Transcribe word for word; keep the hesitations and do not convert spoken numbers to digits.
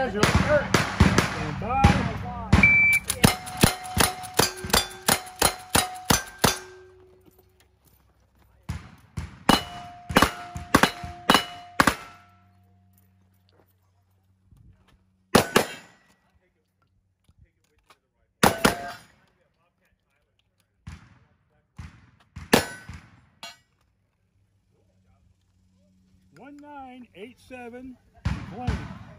pleasure. Stand by. one nine eight seven, twenty.